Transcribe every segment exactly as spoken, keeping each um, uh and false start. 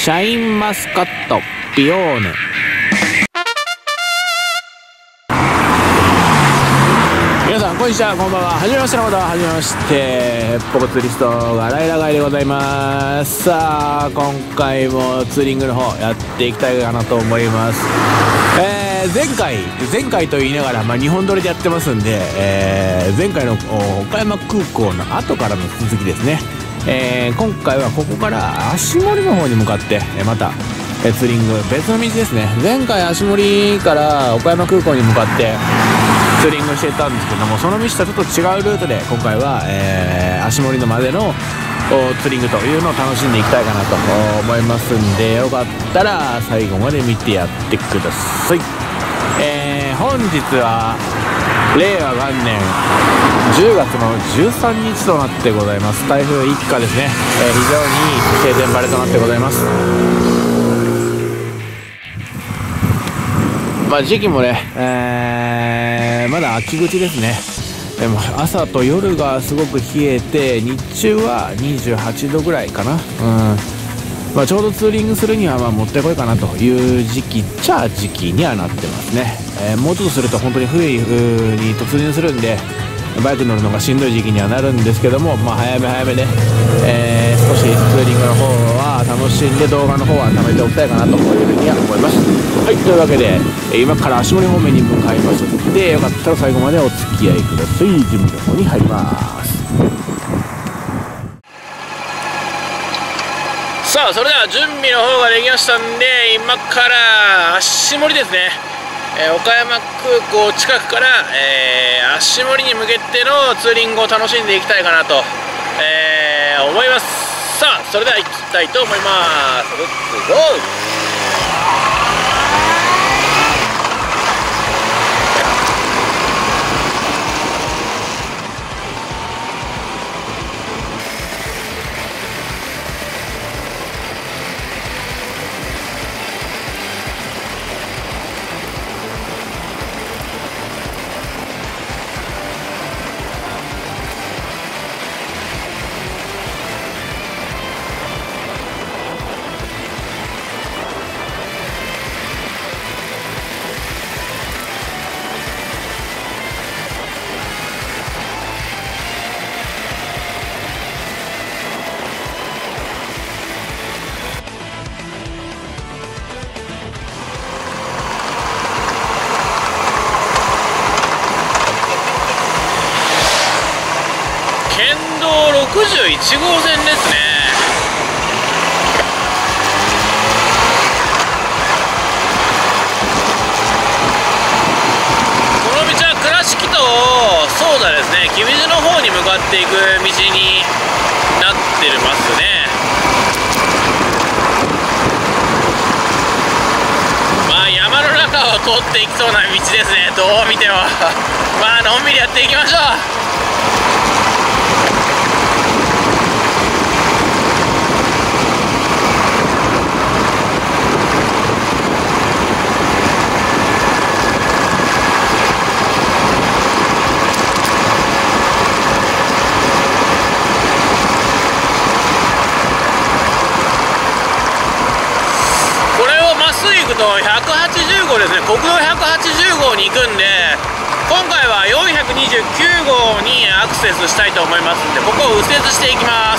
シャインマスカットピオーネ。皆さんこんにちは、こんばんは。はじめましての方ははじめまして、ポコツリストがライラガイでございます。さあ今回もツーリングの方やっていきたいかなと思います。えー、前回前回と言いながら、まあ、にほん撮りでやってますんで、えー、前回の岡山空港の後からの続きですね。えー、今回はここから足森の方に向かって、えー、また、えー、ツーリング別の道ですね。前回足森から岡山空港に向かってツーリングしていたんですけども、その道とちょっと違うルートで今回は、えー、足森のまでのツーリングというのを楽しんでいきたいかなと思いますんで、よかったら最後まで見てやってください。えー、本日は令和元年じゅうがつのじゅうさんにちとなってございます。台風一過ですね。えー、非常にいい晴天晴れとなってございます。まあ時期もね、えー、まだ秋口ですね。でも朝と夜がすごく冷えて、日中はにじゅうはちどぐらいかな。うん、まあ、ちょうどツーリングするにはまあもってこいかなという時期っちゃ時期にはなってますね。えー、もうちょっとすると本当に冬に突入するんで、バイク乗るのがしんどい時期にはなるんですけども、まあ、早め早めで、えー、少しツーリングの方は楽しんで、動画の方は貯めておきたいかなというふうには思います。はい、というわけで今から足森方面に向かいますので、よかったら最後までお付き合いください。準備の方に入ります。さあそれでは準備の方ができましたんで、今から足森ですね、えー、岡山空港近くから、えー、足森に向けてのツーリングを楽しんでいきたいかなと、えー、思います。さあそれでは行きたいと思います。レッツゴー。ろくじゅういちごうせんですね。この道は倉敷とそうだですね、君路の方に向かっていく道になってますね。まあ山の中を通っていきそうな道ですね、どう見ても。まあのんびりやっていきましょう。ひゃくはちじゅうごうですね、国道ひゃくはちじゅうごうに行くんで、今回はよんひゃくにじゅうきゅうごうにアクセスしたいと思いますんで、ここを右折していきます。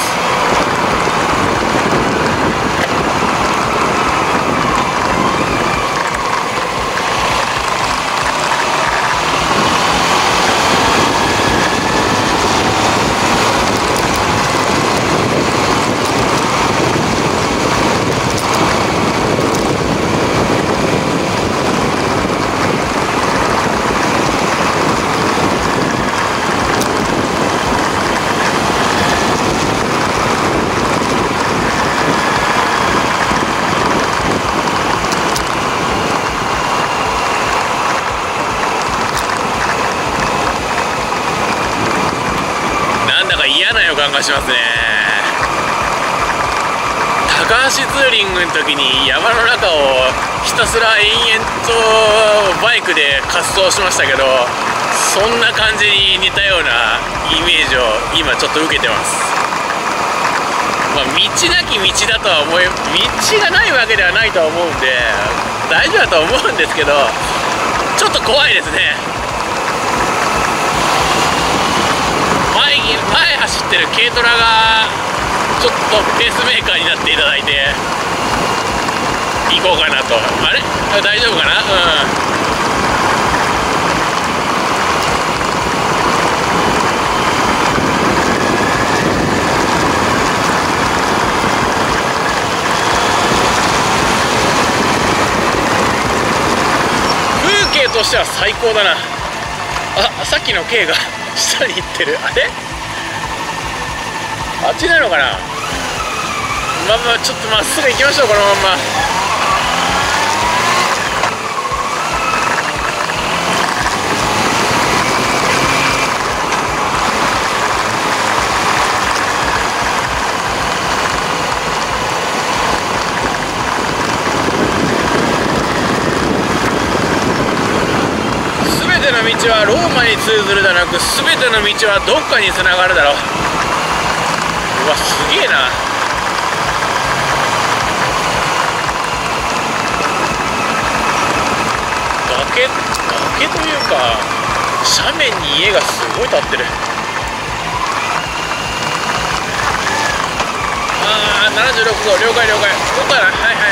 嫌な予感がしますね。高橋ツーリングの時に山の中をひたすら延々とバイクで滑走しましたけど、そんな感じに似たようなイメージを今ちょっと受けてます。 まあ、道なき道だとは思い、道がないわけではないとは思うんで大丈夫だと思うんですけど、ちょっと怖いですね。前に前走ってる軽トラがちょっとペースメーカーになっていただいて行こうかなと。あれ大丈夫かな。うん風景としては最高だな。あ、さっきの K が下に行ってる。あれあっちなのかな。まあまあちょっとまっすぐ行きましょう、このまんま。全ての道はローマに通ずるではなく、全ての道はどっかにつながるだろう。うわ、すげえな。崖、崖というか斜面に家がすごい建ってる。ああ、ななじゅうろくごう、了解了解。ここから、はいはいはいはい。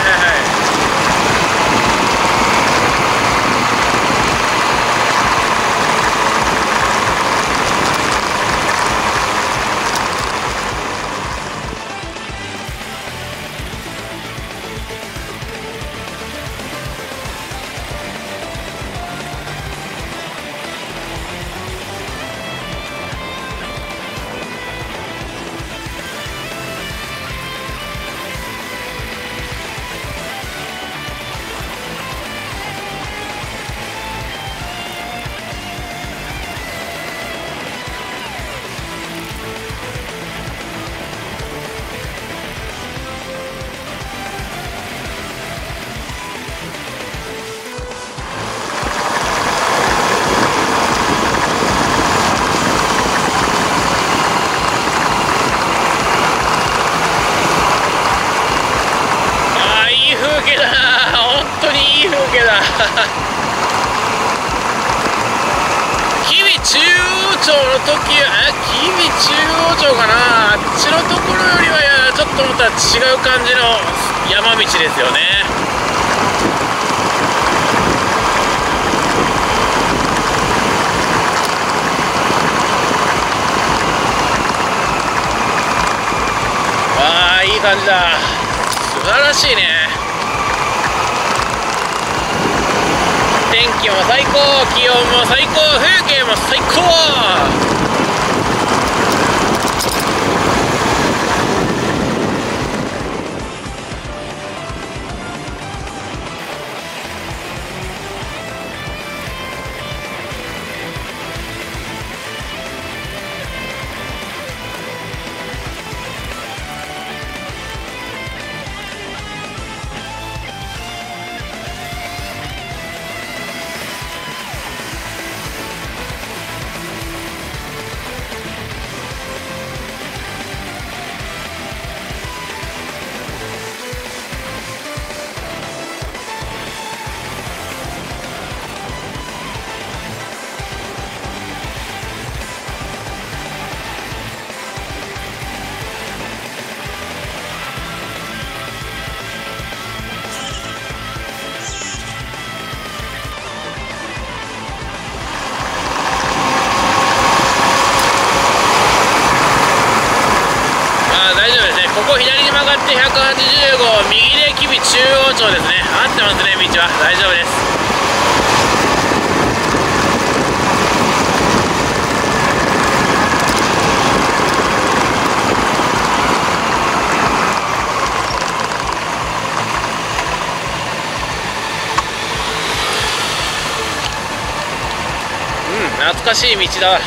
吉備中央町の時は、え、吉備中央町かな。あっちのところよりはちょっとまた違う感じの山道ですよね。わあ、いい感じだ。素晴らしいね。天気も最高、気温も最高、風景も最高。ここ左に曲がってひゃくはちじゅうご、右で吉備中央町ですね。合ってますね、道は。大丈夫です。うん、懐かしい道だ。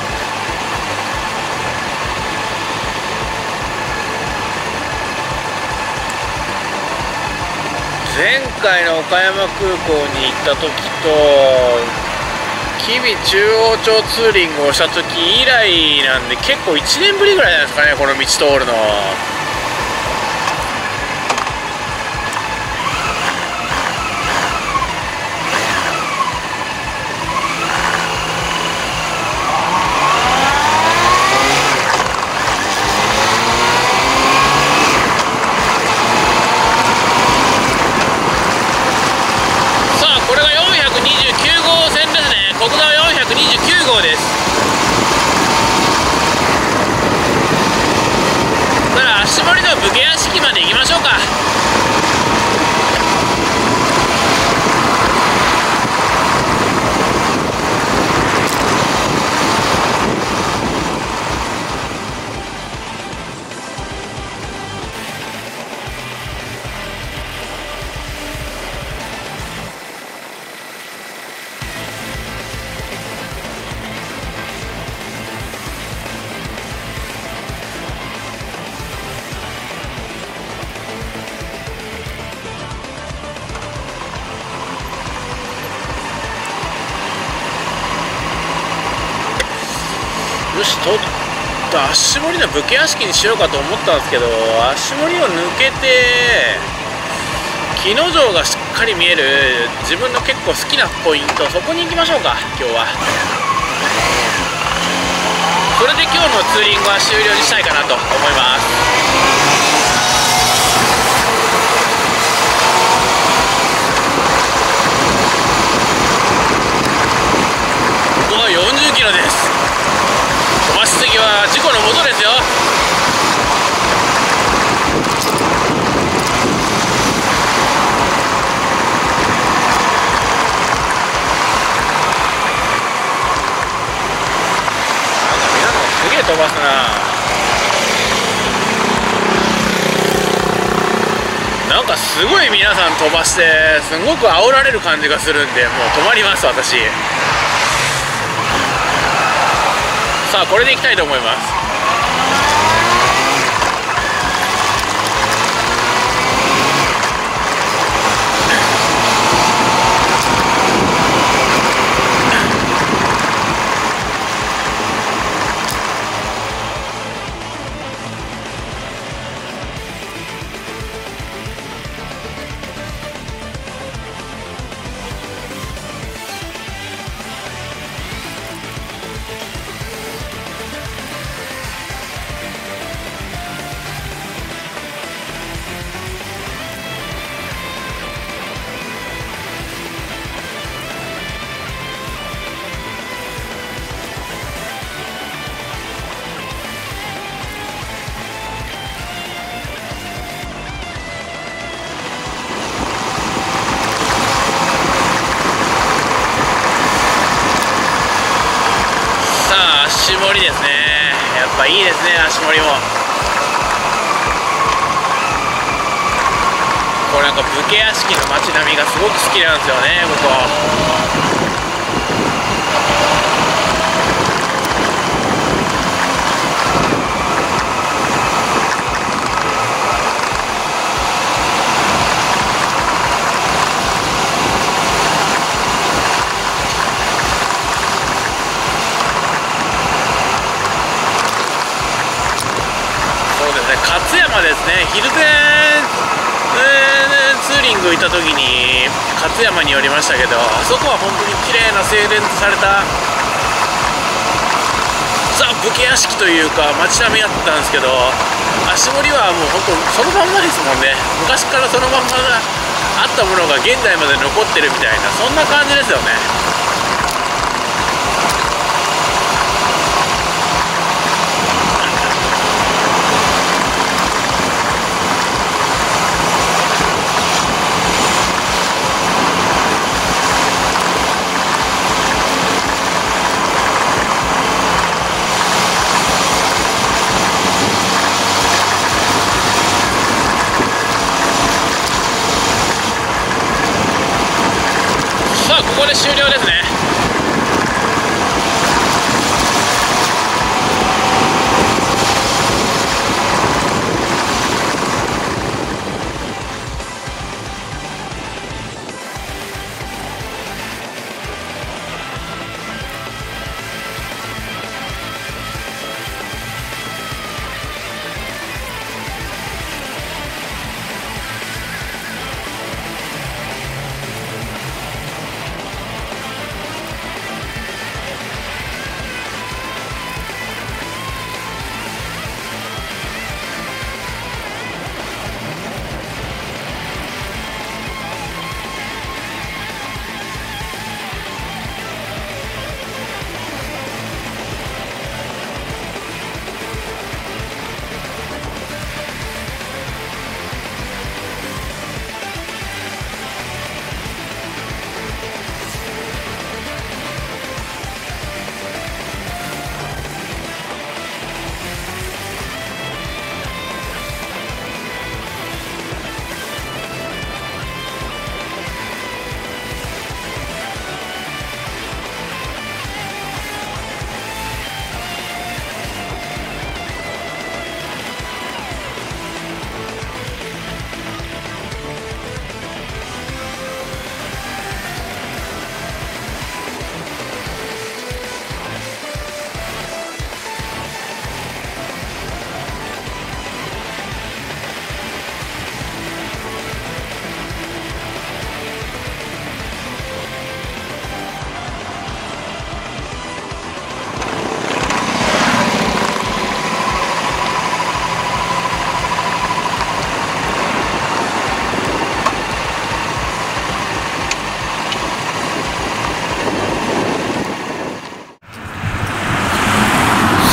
前回の岡山空港に行った時と吉備中央町ツーリングをした時以来なんで、結構いちねんぶりぐらいなんですかね、この道通るの。 国道よんひゃくにじゅうきゅうごうです。だから足堀の武家屋敷まで行きましょうか。よし、と足堀の武家屋敷にしようかと思ったんですけど、足堀を抜けて木之丞がしっかり見える自分の結構好きなポイント、そこに行きましょうか今日は。それで今日のツーリングは終了にしたいかなと思います。ここはよんじゅっキロです。飛ばしすぎは事故のもとですよ。なんか皆さんすげえ飛ばすな。なんかすごい皆さん飛ばしてすごく煽られる感じがするんで、もう止まります私。さあこれでいきたいと思います。足堀ですね。やっぱいいですね、足堀も。これなんか武家屋敷の街並みがすごく好きなんですよね、ここ。勝山ですね。昼前、えー、ツーリング行った時に勝山に寄りましたけど、あそこは本当に綺麗な整然とされたザ・武家屋敷というか街並みだったんですけど、足堀はもう本当そのまんまですもんね。昔からそのまんまあったものが現代まで残ってるみたいな、そんな感じですよね。ここで終了ですね。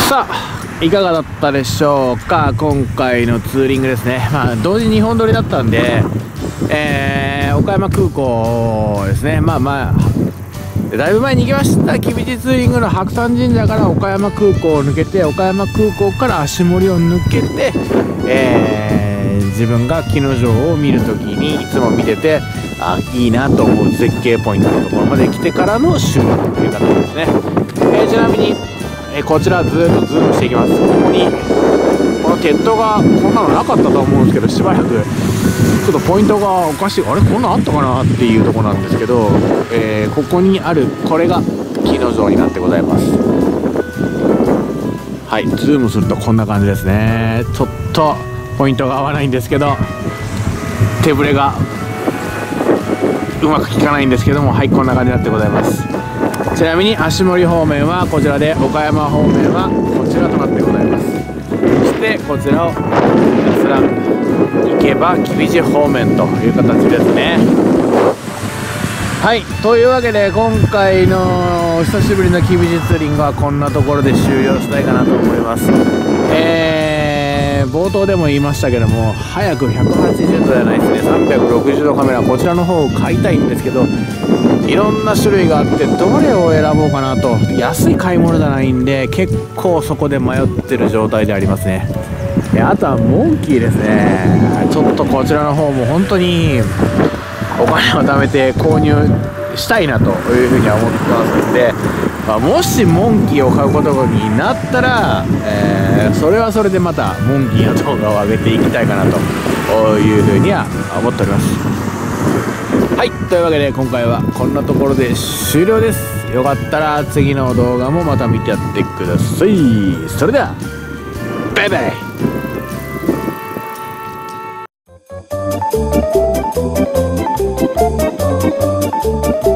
さあいかがだったでしょうか。今回のツーリングですね。まあ同時にほん撮りだったんで、えー、岡山空港ですね。まあまあだいぶ前に行きました。吉備寺ツーリングの白山神社から岡山空港を抜けて、岡山空港から足森を抜けて、えー、自分が木の城を見るときにいつも見てて、あいいなと思う絶景ポイントのところまで来てからの収録という形ですね。えー、ちなみに、えー、こちらずっとズームしていきます。ここにこの鉄塔がこんなのなかったと思うんですけど、しばらくちょっとポイントがおかしい、あれこんなんあったかなっていうところなんですけど、えー、ここにあるこれが木の城になってございます。はい、ズームするとこんな感じですね。ちょっとポイントが合わないんですけど、手ぶれがうまく効かないんですけども、はい、こんな感じになってございます。ちなみに足森方面はこちらで、岡山方面はこちらとなってございます。そしてこちらをひたすら行けば吉備寺方面という形ですね。はい、というわけで今回の久しぶりの吉備寺ツーリングはこんなところで終了したいかなと思います。えー、冒頭でも言いましたけども、早くひゃくはちじゅうどじゃないですね、さんびゃくろくじゅうどカメラ、こちらの方を買いたいんですけど、いろんな種類があってどれを選ぼうかなと、安い買い物じゃないんで結構そこで迷ってる状態でありますね。あとはモンキーですね。ちょっとこちらの方も本当にお金を貯めて購入したいなというふうには思ってますので、まあ、もしモンキーを買うことになったら、えー、それはそれでまたモンキーの動画を上げていきたいかなというふうには思っております。はい、というわけで今回はこんなところで終了です。よかったら次の動画もまた見てやってください。それではバイバイ。Thank you.